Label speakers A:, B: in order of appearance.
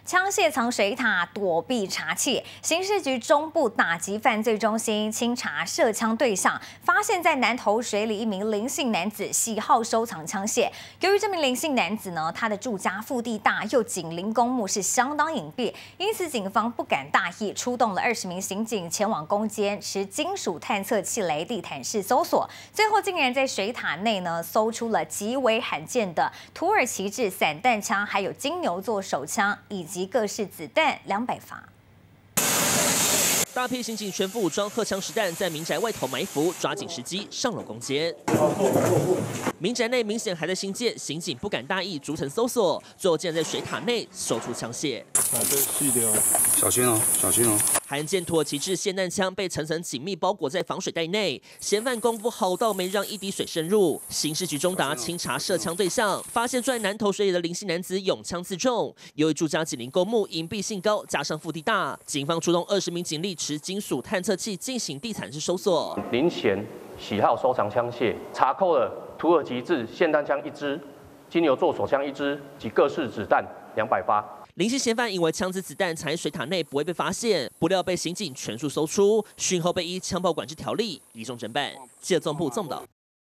A: 枪械藏水塔躲避查缉，刑事局中部打击犯罪中心清查涉枪对象，发现在南投水里一名林姓男子喜好收藏枪械。由于这名林姓男子呢，他的住家腹地大，又紧邻公墓，是相当隐蔽，因此警方不敢大意，出动了20名刑警前往攻坚，持金属探测器雷地毯式搜索，最后竟然在水塔内呢搜出了极为罕见的土耳其制散弹枪，还有金牛座手枪以及各式子弹200发。
B: 大批刑警全副武装荷枪实弹，在民宅外头埋伏，抓紧时机上楼攻坚。民宅内明显还在兴建，刑警不敢大意，逐层搜索，最后竟然在水塔内搜出枪械。
C: 这是细的哦，
D: 小心哦，小心哦。
B: 罕见土耳其制霰弹枪被层层紧密包裹在防水袋内，嫌犯功夫好到没让一滴水渗入。刑事局中达清查涉枪对象，发现住在南投水里的林姓男子拥枪自重。由于住家紧邻公墓，隐蔽性高，加上腹地大，警方出动20名警力持金属探测器进行地毯式搜索。
E: 林嫌喜好收藏枪械，查扣了土耳其制霰弹枪1支、金牛座手枪1支及各式子弹200发。
B: 林姓嫌犯以为枪支子弹藏在水塔内不会被发现，不料被刑警全数搜出，讯后被依枪炮管制条例移送侦办。记者纵部报道。